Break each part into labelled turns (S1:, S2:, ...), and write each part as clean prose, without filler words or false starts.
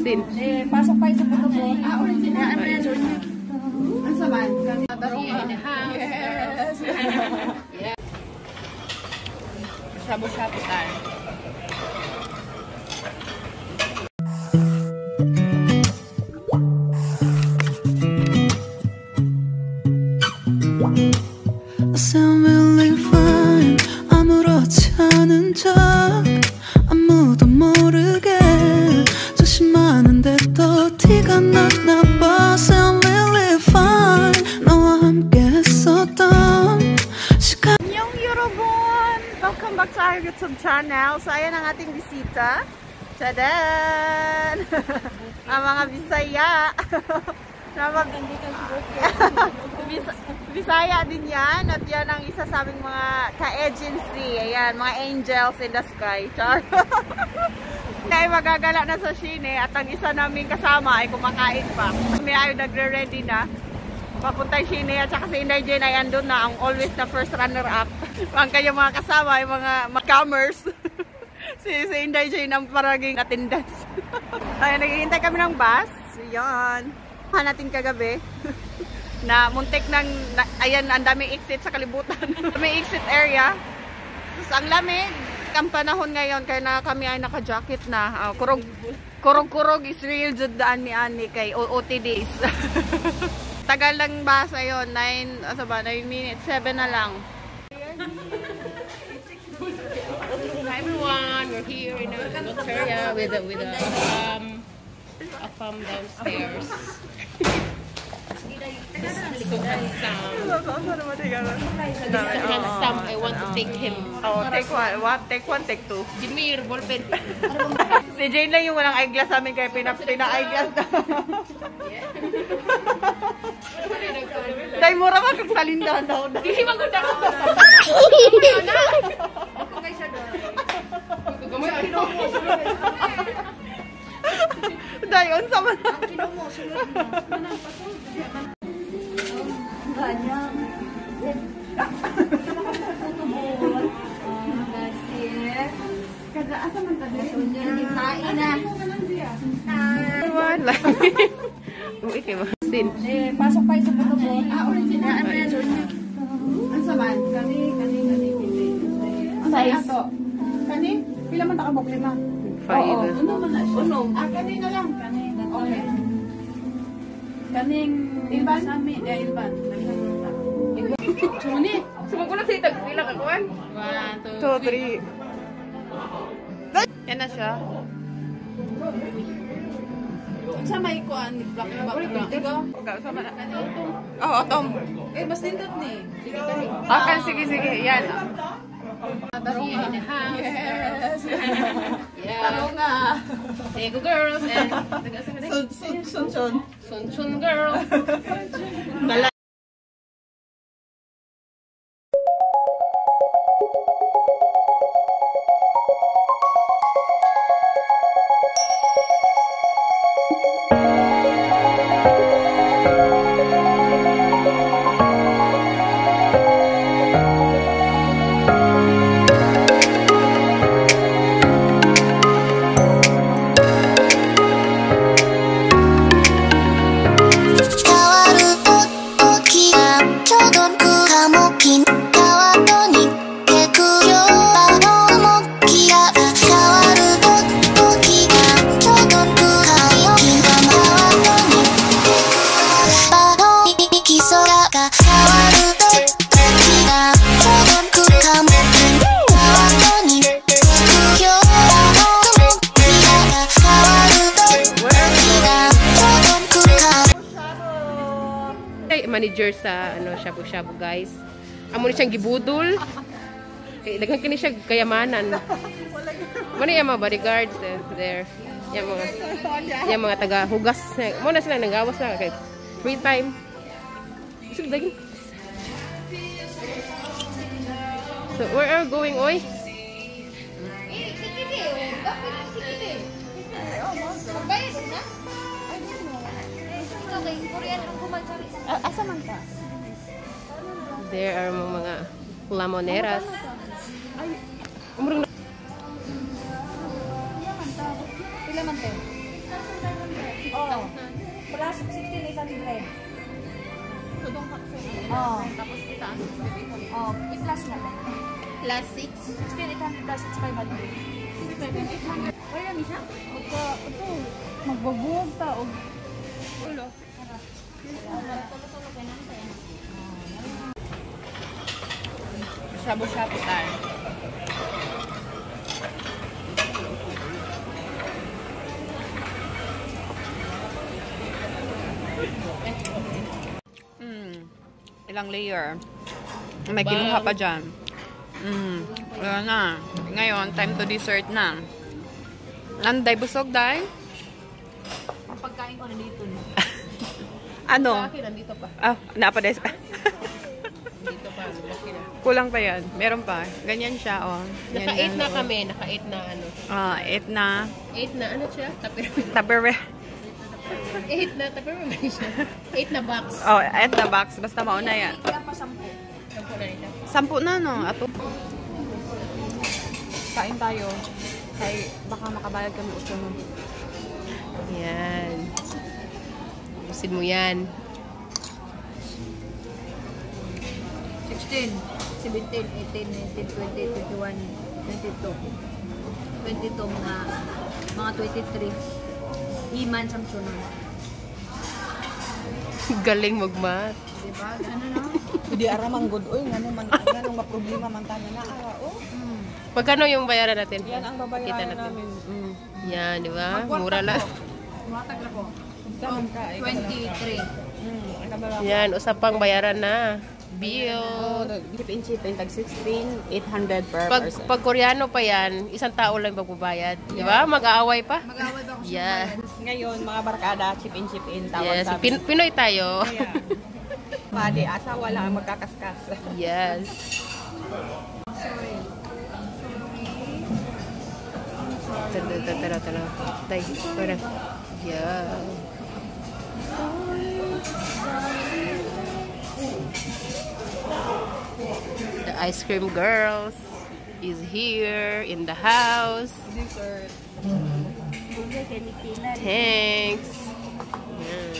S1: Sin.
S2: Pasok kayo sa protocol. Original. Ang saman.
S1: Yes. Shabu-shabu tayo.
S3: 아무렇지 않은 척 아무도 모르게 조심하는데 또 티가 났나 봐. Sound really fine 너와 함께 했었던 시간.
S2: Yung Eurobon! Welcome back to our YouTube channel. So ayan ang ating bisita. Tadaan! Ang mga Bisaya. Bisaya din yan. At yan ang isa sa aming mga ka-agency. Ayan, mga angels in the sky. Char. Kaya magagala na sa Shine. At ang isa naming kasama ay kumakain pa. Kami ay nagre-ready na. Papunta yung Shine at saka si Inday Jane ay andun na. Ang always na first runner-up. Ang kanyang mga kasama ay mga comers. si Inday Jane ang paraging attendance. Ayan, naghihintay kami ng bus. Ayan. Natin kagabi na muntik ng ayan, ang daming exit sa kalibutan. May exit area. Tapos ang lamig ang panahon ngayon kaya na kami ay naka-jacket na. Kurog is real jud daan ni Ani kay OOTDs. Tagal lang basa yon 9 minutes 7 na lang.
S1: Hi everyone, we're here in a area with a farm downstairs. So handsome. I want to take him.
S2: Oh, take one. What? Take one, take two.
S1: Give me your ball pen.
S2: Si Jane lang yung walang eyeglass sa amin kaya pina-eyeglass na. Dahil mura magkagsalindahan daw.
S1: Hindi maganda ko. Ako kayo siya doon. Gamay mo.
S2: Dayon sa man.
S4: Ang kinumo, sunod mo. Manang pasok. Ganyang. Kada asa man ta dito? Hindi kain na.
S2: Wala.
S1: Uy, kay Sin.
S4: Pasok kayo sa protocol. Original.
S2: Ang saman? Kani.
S4: Size.
S2: Ato. Kani? Pila man ta ka bok lima?
S1: 5.
S4: Uno man na siya.
S2: Uno. Kani na lang. Okay.
S4: Kaning
S2: Ilban?
S4: sa amin. Ilban.
S1: Chuni. Sumugulat sa itag. Ilang kakuan? 1, 2,
S2: 3. Yan na siya.
S4: Sa may kuan ni black ikaw.
S2: Sama na. Oo, Tom.
S4: Mas nindot ni.
S2: Okay, sige. Yan.
S1: Tarunga.
S2: Yes.
S1: Yeah.
S2: Tarunga.
S1: Ego girls and Sun girls. Manager sa shabu-shabu guys. Amo ni siyang gibudol. Kay daghan kini siya kayamanan. Mano yung mga bodyguards there. Yung mga taga hugas. Mo na sila nanggawas na kay free time. So where are we going, oy?
S4: Asa man ka?
S1: There are mga lamoneras.
S4: Pila man tayo? plus 16,800.
S2: Tudong takso.
S4: Oh.
S2: Tapos kita ang 6,800.
S4: Oh, i-plus na.
S2: Plus 6.
S4: 16,800 plus 6,500. 6,500. Wala misa? Ito, magbabuog ta.
S2: Ulo. Shabu-shabu tayo. Ilang layer. May kinuha pa dyan. Wala na. Ngayon, time to dessert na. Anday, busog, day?
S4: Ang pagkain ko nandito na.
S2: Ano?
S1: Nandito pa.
S2: Ah, napades.
S1: Dito pa.
S2: Kulang pa yan. Meron pa. Ganyan siya, oh.
S1: Naka-8 na kami. Naka-8 na ano.
S2: Ah, 8 na.
S1: 8 na ano siya?
S2: Tupperware.
S1: 8 na Tupperware siya. 8 na box.
S2: Oh, 8 na box. Basta mauna yan.
S4: Kaya pa 10.
S1: 10 na nila.
S2: 10 na, no? Ato. Kain tayo. Kay baka makabayad kami uso.
S1: Yan. Ubusin mo yan.
S4: 16, 17, 18, 19, 20, 21, 22. 22, mga 23. Iman sa sunod.
S1: Galing magmat.
S4: Diba? Ano na?
S5: Hindi aramang good oy nganong maproblema man tayo na oh.
S1: Magkano yung bayaran natin?
S5: Yan ang
S1: Kita
S5: babayaran
S1: natin.
S5: namin.
S1: Yan, di ba? Mura lang.
S4: Matag na po.
S5: Saan ka?
S4: 23.
S1: Yan, usapang bayaran na. Bill.
S5: Chip in chip in tag 16,800 per person.
S1: Pag Koreano pa yan, isang tao lang magbabayad. Di ba? Mag-aaway pa.
S4: Mag-away ba ako
S1: Yeah.
S5: Ngayon mga barkada chip in tawag
S1: Yes.
S5: sa
S1: Pinoy tayo.
S5: Pali asawa lang magkakaskas.
S1: Yes. Tara. Tay, para. Yeah. The ice cream girls is here in the house.
S5: Dessert.
S1: Thanks. Yeah.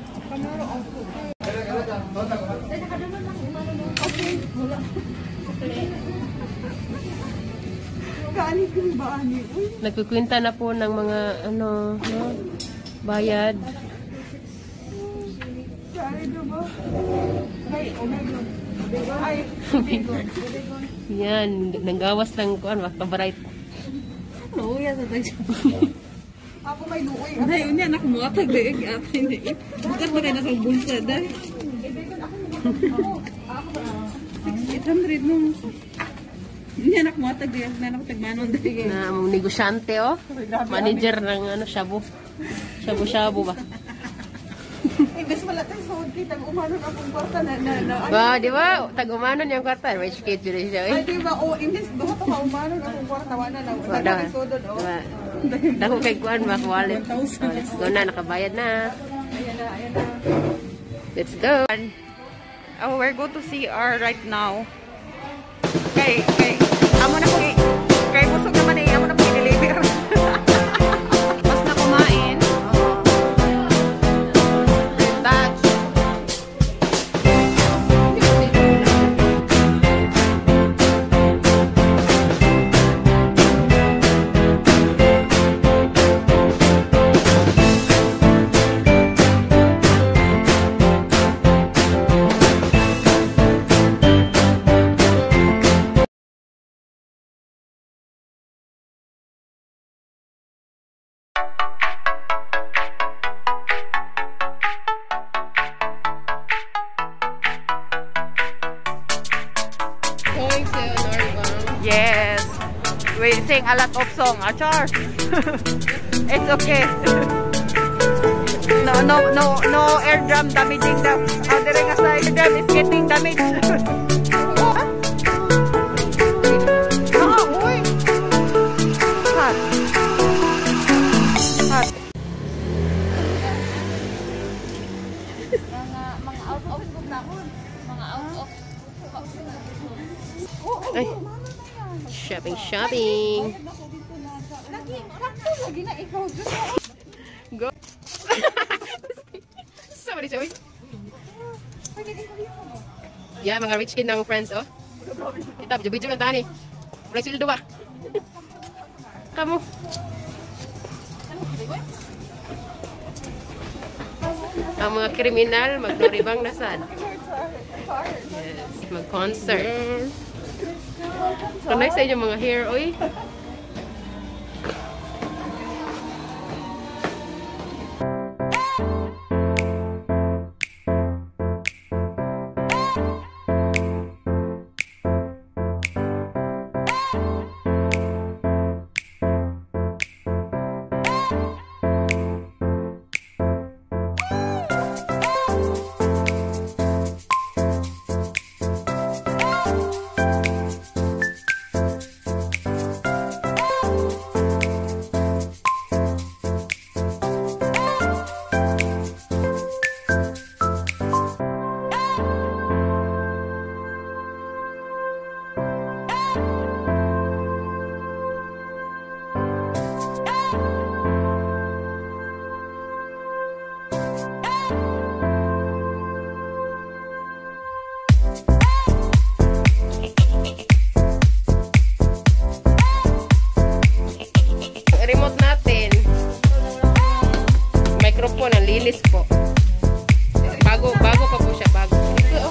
S1: Nagkukwenta na po ng mga ano, no, bayad. Yan, nanggawas ng kuan, pabarait.
S5: Ako may luoy. Ay, unya anak mo atag de atin ni. Bukat ba na sa bulsa dai. 800 no. Unya anak mo atag de na tagmanon dai.
S1: Na mga negosyante oh. Manager ng ano, shabu-shabu ba?
S5: Imbes wala tay sod kita umanon akong kwarta na.
S1: Ba, di ba? Tag-umanon yung kwarta. May schedule siya
S5: Ay
S1: eh.
S5: di ba o imbes duha to ka umanon akong kwarta wala na. Wala sodod oh.
S1: Diba? Dako kay kuan, mga wallet. Oh, let's go na, nakabayad na.
S5: Ayan na.
S1: Let's go.
S2: Oh, we're going to CR right now. Kay amo na ko kay busog naman amo na i-deliver. Mas na kumain. Touch.
S1: Going to Norwang.
S2: Yes. We sing a lot of song. Achar. It's okay. No air drum damaging the other side. Air drum is getting damaged. Uy. Hot.
S4: Mga out of gumnahon. Mga out of
S1: Ay. Shopping.
S5: Lagi na ikaw.
S1: Go. ba siya, uy? Yeah, mga rich kid ng friends, oh. Kita, video ng tani. Wala sildo ba? Kamu. Ang mga kriminal, magnoribang nasad. Yes, mag-concert. Kanay sa inyo mga hair, oy. Remote natin. Microphone, ang linis po. Bago pa po siya, bago. Ito, oh.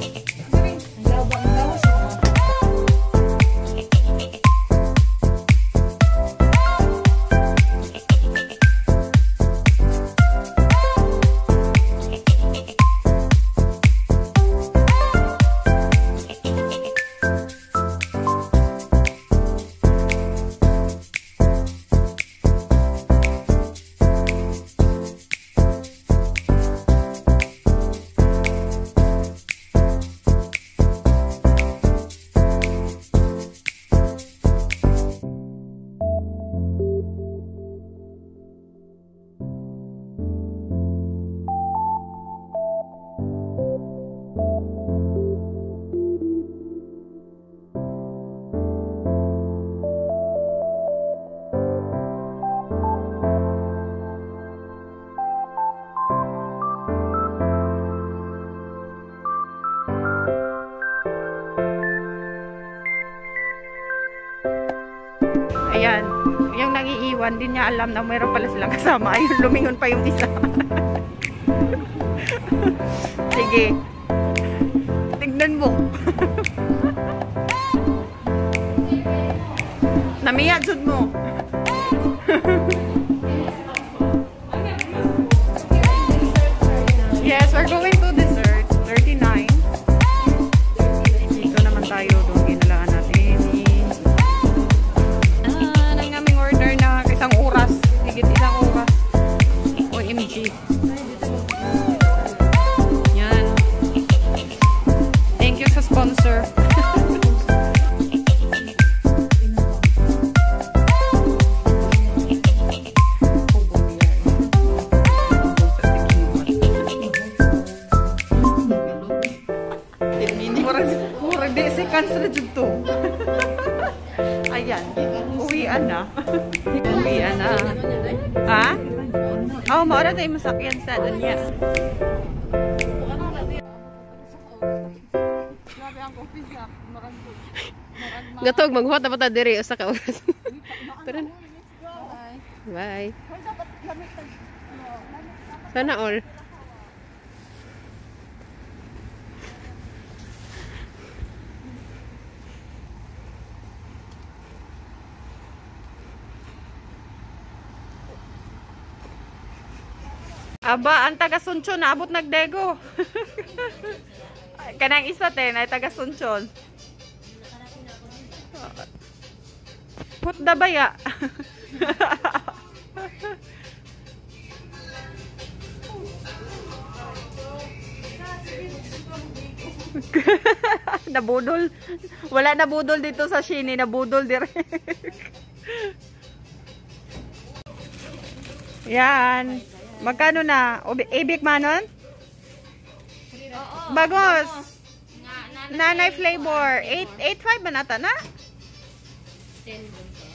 S2: Ayan, yung nangiiwan, din niya alam na mayroon pala silang kasama. Ayun, lumingon pa yung isa. Sige. Tignan mo. Namiya, jud mo. Yes, we're going to dessert. 39. Dito naman tayo. Doon ginalaan natin. Nang aming order na isang oras. Higit isang oras. OMG. Yan. Thank you sa sponsor. Murag di si cancel dito. Ayan, uwian na. Uwian na. Ha? Oh, maura tayo masakyan sa Danyas.
S1: Gatog, maghuhat na pa ta diri usa ka oras. Tara na. Bye. Sana all.
S2: Aba, ang taga-Sunchon, naabot nagdego. Kanang isa ten ay taga-Sunchon. Put da baya. Nabudol. Wala nabudol dito sa Shini, nabudol direct. Yan. Magkano na? Ibig manon? Bagos. Nanay flavor. 8.85 ba nata na?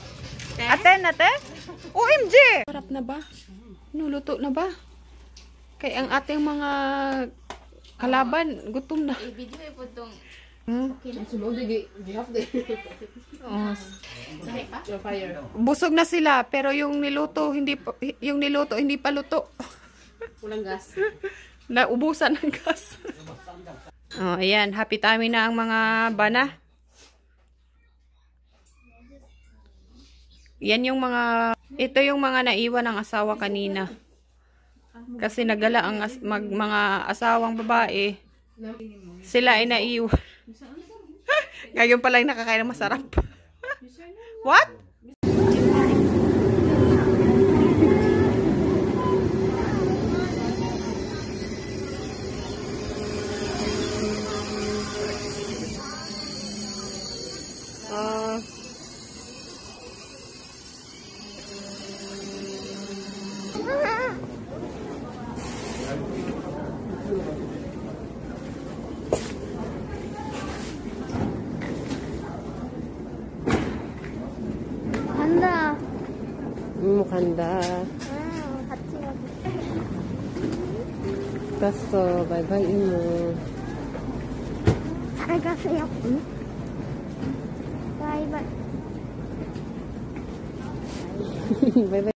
S2: 10. Aten, ate? OMG! Sarap na ba? Nuluto na ba? Kay ang ating mga kalaban, gutom na.
S4: I-video po itong
S2: Oh. Busog na sila, pero yung niluto hindi pa luto.
S1: Walang gas.
S2: Naubusan ng gas. Oh, ayan, happy tummy na ang mga bana. Ito yung mga naiwan ng asawa kanina. Kasi nagala ang mga asawang babae. Sila ay naiwan. Ngayon pala yung nakakain ng masarap. What?
S4: 간다.
S1: 간다.
S4: 같이 가자.
S1: 갔어. 바이바이 이모.
S4: 잘 가세요. 응? 바이바이.
S1: 바이바이.